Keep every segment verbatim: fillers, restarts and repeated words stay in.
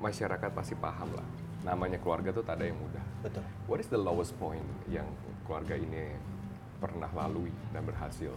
masyarakat pasti paham lah. Namanya keluarga tuh tak ada yang mudah. Betul. What is the lowest point yang keluarga ini pernah lalui dan berhasil?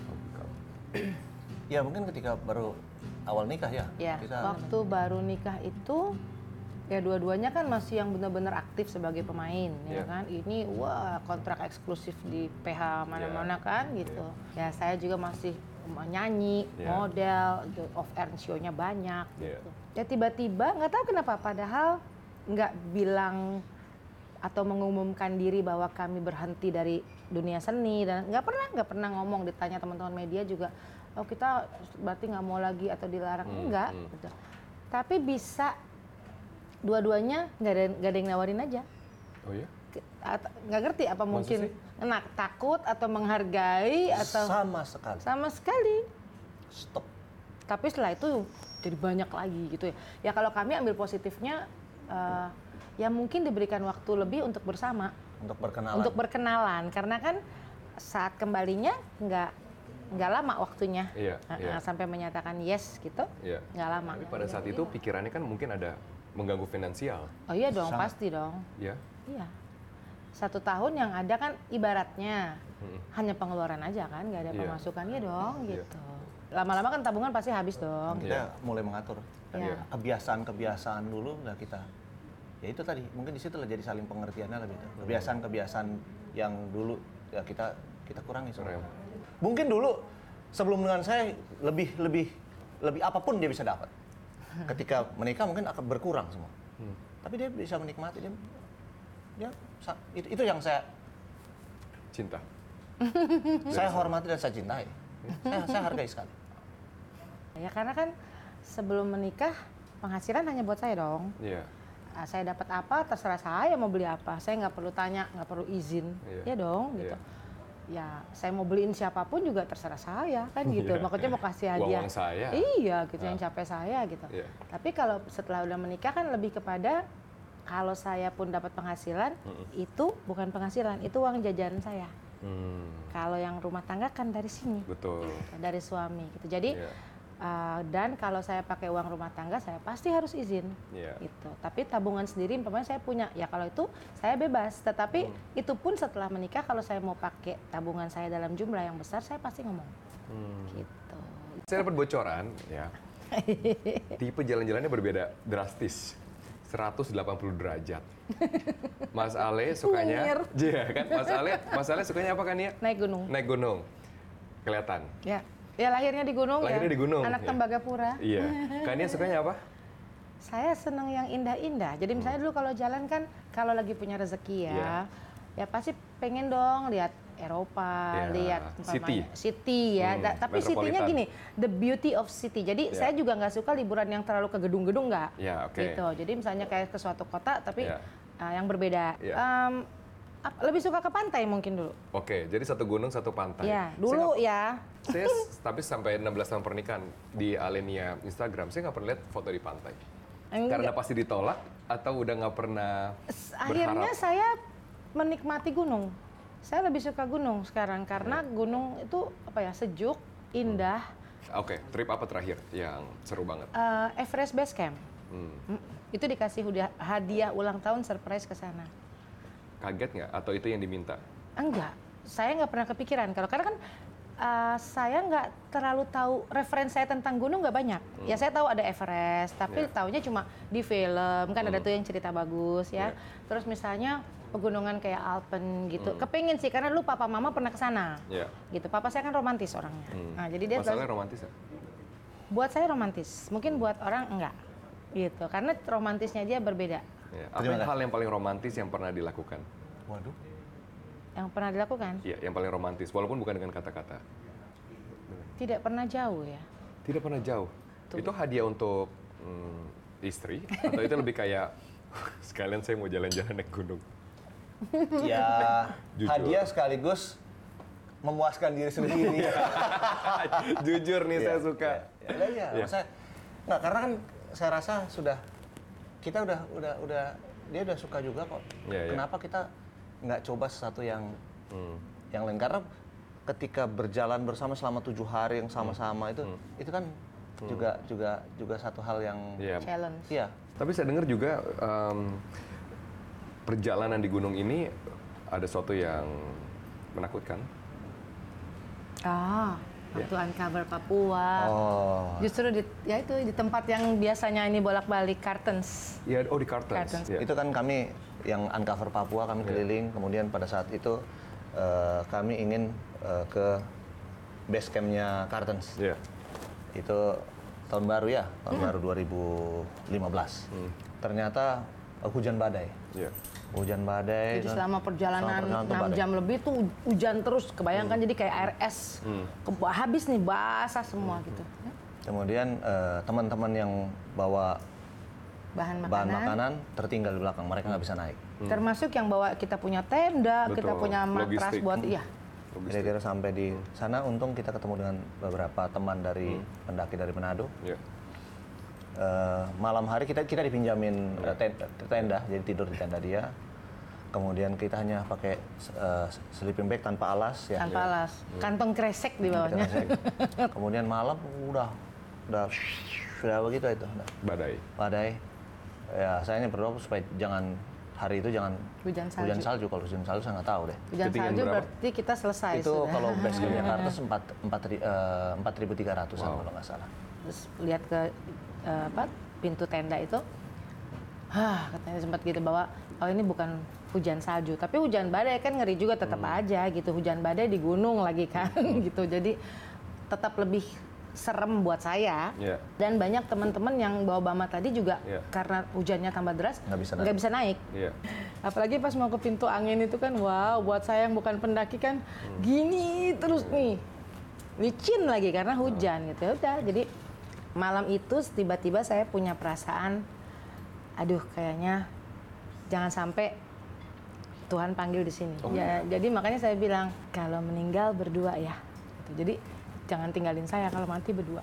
Ya mungkin ketika baru awal nikah ya. Ya, kita waktu baru nikah itu ya dua-duanya kan masih yang benar-benar aktif sebagai pemain, ya Yeah. kan. Ini wah kontrak eksklusif di P H mana-mana Yeah. kan gitu. Ya saya juga masih nyanyi, Yeah. model, off air show-nya banyak Yeah. gitu. Ya tiba-tiba nggak tahu kenapa padahal nggak bilang atau mengumumkan diri bahwa kami berhenti dari dunia seni dan nggak pernah nggak pernah ngomong, ditanya teman-teman media juga, oh kita berarti nggak mau lagi atau dilarang, Hmm, enggak hmm. gitu. Tapi bisa dua-duanya nggak ada nggak ada yang nawarin aja. Oh ya? At- nggak ngerti apa Maksud mungkin sih? enak takut atau menghargai atau sama sekali. sama sekali. Stop. Tapi setelah itu jadi banyak lagi gitu ya. Ya kalau kami ambil positifnya, eh, ya mungkin diberikan waktu lebih untuk bersama, Untuk berkenalan. untuk berkenalan. Karena kan saat kembalinya nggak nggak lama waktunya. Iya, Eh, iya. eh, sampai menyatakan yes gitu, Iya. nggak lama. Tapi pada saat itu pikirannya kan mungkin ada mengganggu finansial. Oh iya dong, Sangat. pasti dong. Ya? Iya. Satu tahun yang ada kan ibaratnya Mm-mm. hanya pengeluaran aja kan, nggak ada Iya. pemasukannya dong Iya. gitu. Lama-lama kan tabungan pasti habis dong. kita mulai mengatur. Iya. Kebiasaan-kebiasaan dulu udah kita. Ya itu tadi, mungkin di situ lah jadi saling pengertiannya lebih. Kebiasaan-kebiasaan yang dulu ya kita kita kurangi semua. Rem. Mungkin dulu sebelum dengan saya lebih lebih lebih apapun dia bisa dapat. Ketika menikah mungkin akan berkurang semua. Hmm. Tapi dia bisa menikmati dia dia sa- itu, itu yang saya Cinta. saya hormati dan saya cintai. saya, saya hargai sekali. Ya karena kan sebelum menikah penghasilan hanya buat saya dong. Iya. Ah, saya dapat apa terserah saya mau beli apa. Saya nggak perlu tanya, nggak perlu izin. Iya. Ya dong gitu. Iya. Ya saya mau beliin siapapun juga terserah saya kan gitu. Iya. Makanya mau kasih hadiah. Uang saya. Iya gitu, Ah. yang capek saya gitu. Iya. Tapi kalau setelah udah menikah kan lebih kepada kalau saya pun dapat penghasilan, itu bukan penghasilan, itu uang jajan saya. Hmm. Kalau yang rumah tangga kan dari sini, Betul. dari suami gitu. Jadi Iya. uh, dan kalau saya pakai uang rumah tangga, saya pasti harus izin. Iya. Gitu. Tapi tabungan sendiri, umpamanya saya punya, ya kalau itu saya bebas. Tetapi Hmm. itu pun setelah menikah, kalau saya mau pakai tabungan saya dalam jumlah yang besar, saya pasti ngomong. Hmm. Gitu. Saya dapat bocoran, ya. Tipe jalan-jalannya berbeda drastis. seratus delapan puluh derajat. Mas Ale sukanya, Nyengir. iya kan? Mas Ale, Mas Ale sukanya apa kan ya? Naik gunung. Naik gunung. Kelihatan. Ya. Ya lahirnya di gunung Lahirnya ya. di gunung, Anak ya. Tembagapura. Iya. Kania sukanya apa? Saya seneng yang indah-indah. Jadi misalnya dulu kalau jalan kan, kalau lagi punya rezeki ya, Iya. ya pasti pengen dong lihat Eropa, Iya, lihat city. umpamanya city ya. Hmm, Da- tapi city-nya metropolitan. gini, the beauty of city. Jadi Iya. saya juga nggak suka liburan yang terlalu ke gedung-gedung nggak. Iya, oke. Gitu. Jadi misalnya kayak ke suatu kota, tapi Iya. uh, yang berbeda. Iya. Em, ap- lebih suka ke pantai mungkin dulu. Oke, jadi satu gunung, satu pantai. Ya, Saya dulu nggak- ya. Saya s- tapi sampai enam belas tahun pernikahan di Alenia Instagram, saya nggak pernah lihat foto di pantai. Enggak. Karena pasti ditolak atau udah nggak pernah S- Akhirnya berharap? saya menikmati gunung. Saya lebih suka gunung sekarang karena Iya. gunung itu apa ya, sejuk, indah. Oke, trip apa terakhir yang seru banget? Eh, Everest Base Camp. Hmm. Mm, Itu dikasih hudia- hadiah ulang tahun surprise ke sana. Kaget nggak? Atau itu yang diminta? Enggak, saya nggak pernah kepikiran kalau karena kan eh, saya nggak terlalu tahu referensi saya tentang gunung nggak banyak. Ya saya tahu ada Everest, tapi Iya. taunya cuma di film kan ada Hmm. tuh yang cerita bagus ya. Iya. Terus misalnya pegunungan kayak Alpen gitu. Kepengen sih karena dulu papa mama pernah ke sana. Iya. Gitu. Papa saya kan romantis orangnya. Hmm. Nah, jadi dia Masalahnya selalu- romantis ya? buat saya romantis. Mungkin buat orang enggak. Gitu. Karena romantisnya dia berbeda. Ya. Apa Terima yang- kasih. hal yang paling romantis yang pernah dilakukan? Waduh. Yang pernah dilakukan Iya, yang paling romantis, walaupun bukan dengan kata-kata. tidak pernah jauh ya. Tidak pernah jauh. Tuh. Itu hadiah untuk hmm, istri atau itu lebih kayak sekalian saya mau jalan-jalan naik gunung. Ya, Jujur. hadiah sekaligus memuaskan diri sendiri. Jujur nih, saya Iya, suka. Ya, ya, ya. Iya. Maksudnya, nggak, karena kan saya rasa sudah kita udah udah udah dia udah suka juga kok. Iya, iya. Kenapa kita nggak coba sesuatu yang Hmm. yang lain? Karena ketika berjalan bersama selama tujuh hari yang sama-sama itu Hmm. itu kan juga juga juga satu hal yang Iya. Challenge. iya. Tapi saya dengar juga em, perjalanan di gunung ini ada sesuatu yang menakutkan. Ah, waktu uncover Papua. Oh. Justru di ya itu di tempat yang biasanya ini bolak-balik Kartens. Iya, oh di Kartens. Kartens. Iya. Itu kan kami yang uncover Papua, kami keliling, kemudian pada saat itu eh, kami ingin eh, ke base campnya Kartens. Iya. Itu tahun baru ya, tahun baru dua ribu lima belas. Ternyata eh, hujan badai. Iya. Hujan badai. Jadi dan- selama perjalanan selama tuh enam badai. jam lebih tuh hujan terus. Kebayangkan jadi kayak air es. Ke- habis nih basah semua gitu. Kemudian eh, teman-teman yang bawa Bahan makanan. bahan makanan tertinggal di belakang, mereka nggak bisa naik. Termasuk yang bawa kita punya tenda, kita Betul. punya matras Logistik. buat iya. Logistik. Kira-kira sampai di sana, untung kita ketemu dengan beberapa teman dari pendaki dari Manado. Iya. Eh, malam hari kita kita dipinjamin eh, ten- tenda, jadi tidur di tenda dia. Kemudian kita hanya pakai eh, sleeping bag tanpa alas ya. Tanpa alas. Kantong kresek di Kita bawahnya. kasih. Kemudian malam udah udah sudah begitu itu, udah Badai. badai. Ya saya ini berdoa supaya jangan hari itu jangan Hujan salju. hujan salju. Kalau hujan salju saya nggak tahu deh. Hujan Ketinggian salju berapa? berarti kita selesai Itu sudah. kalau base camp Jakarta empat empat empat ribu tiga ratusan kalau nggak salah. Terus lihat ke eh, apa pintu tenda itu, hah katanya sempat gitu bahwa oh ini bukan hujan salju, tapi hujan badai kan ngeri juga tetap aja gitu. Hujan badai di gunung lagi kan gitu. Jadi tetap lebih serem buat saya. Iya. Dan banyak teman-teman yang bawa Bama tadi juga Iya. karena hujannya tambah deras Nggak bisa naik. nggak bisa naik. Iya. Apalagi pas mau ke pintu angin itu kan, wow, buat saya yang bukan pendaki kan gini terus nih, licin lagi karena hujan gitu. Ya udah, jadi malam itu tiba-tiba saya punya perasaan, aduh kayaknya jangan sampai Tuhan panggil di sini. Oh, Ya, jadi makanya saya bilang kalau meninggal berdua ya. Gitu. Jadi jangan tinggalin saya kalau mati berdua.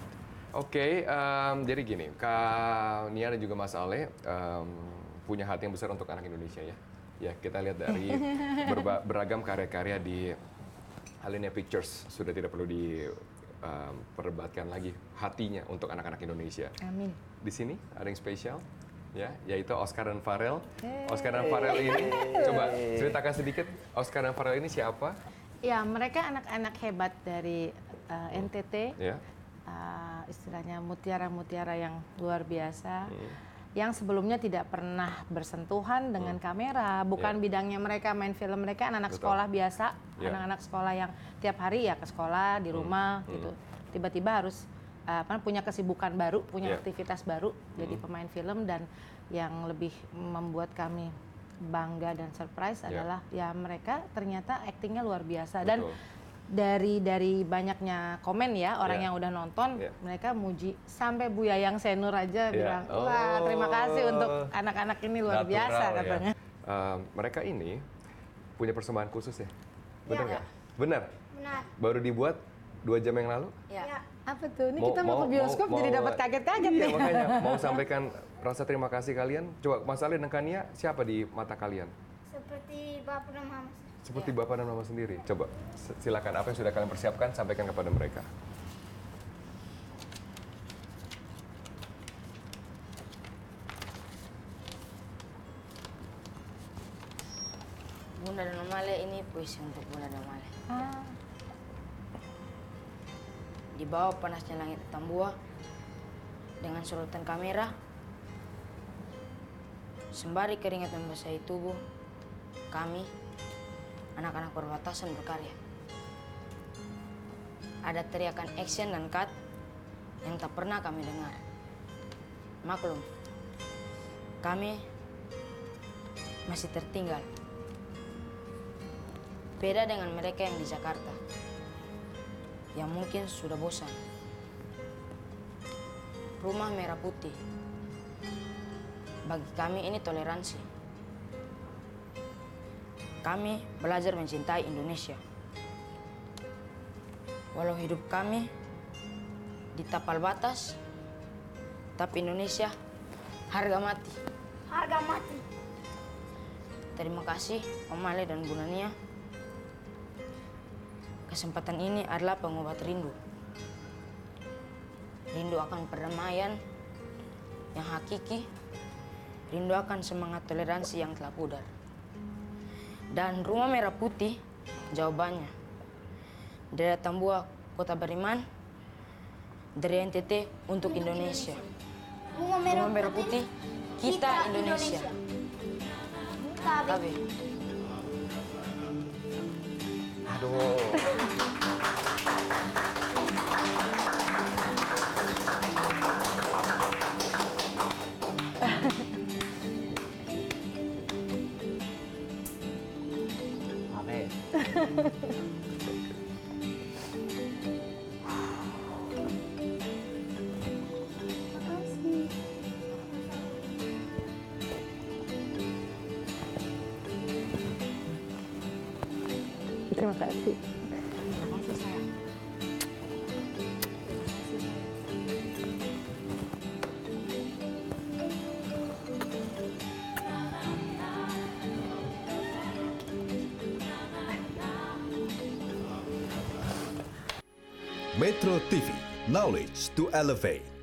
Oke, em, jadi gini, Kak Nia dan juga Mas Ale em, punya hati yang besar untuk anak Indonesia ya. Ya, kita lihat dari berba- beragam karya-karya di Alinea Pictures sudah tidak perlu diperdebatkan lagi hatinya untuk anak-anak Indonesia. Amin. Di sini ada yang spesial, ya, yaitu Oscar dan Farel. Oscar dan Farel ini, coba ceritakan sedikit, Oscar dan Farel ini siapa? Ya, mereka anak-anak hebat dari uh, N T T. Ya, Uh, istilahnya mutiara-mutiara yang luar biasa, yang sebelumnya tidak pernah bersentuhan dengan kamera, bukan Ya. bidangnya mereka, main film mereka anak-anak Betul. sekolah biasa, Ya. anak-anak sekolah yang tiap hari ya ke sekolah di rumah gitu, tiba-tiba harus uh, apa, punya kesibukan baru, punya Ya. aktivitas baru, jadi pemain film. Dan yang lebih membuat kami bangga dan surprise Ya. adalah ya mereka ternyata aktingnya luar biasa. Dan betul. dari dari banyaknya komen ya orang Ya. yang udah nonton, Ya. mereka muji sampai Bu Yayang Senur aja Ya. bilang, wah terima kasih Oh. untuk anak-anak ini luar Natural, biasa ya. katanya. Eh, mereka ini punya persembahan khusus ya? Benar Ya. nggak? Benar? Benar. Baru dibuat dua jam yang lalu? Ya. Apa tuh? Ini kita mau, ke bioskop mau- jadi dapat kaget-kaget iya, nih. makanya mau sampaikan rasa terima kasih kalian. Coba Mas Ali dan Kania, siapa di mata kalian? Seperti Bapak dan Mama. Seperti Bapak dan Mama sendiri. Coba s- silakan apa yang sudah kalian persiapkan sampaikan kepada mereka. Bunda dan Male ini puisi untuk Bunda dan Male. Ah, Di bawah panasnya langit Tambua, dengan sorotan kamera, sembari keringat membasahi tubuh, kami, anak-anak perbatasan berkarya. Ada teriakan action dan cut yang tak pernah kami dengar. Maklum, kami masih tertinggal. Beda dengan mereka yang di Jakarta, yang mungkin sudah bosan. Rumah merah putih. Bagi kami ini toleransi. Kami belajar mencintai Indonesia. Walau hidup kami di tapal batas, tapi Indonesia harga mati. Harga mati. Terima kasih Om Ale dan Bu Nania. Kesempatan ini adalah pengobat rindu. Rindu rindu akan perdamaian yang hakiki, rindu akan semangat toleransi yang telah pudar. Dan Rumah Merah Putih jawabannya. Dari Tambua, Kota Beriman, dari N T T untuk Indonesia. Bunga merah, Rumah Merah Putih, kita Indonesia. Tabe. Aduh. Abe. Terima kasih. Metro T V, knowledge to elevate.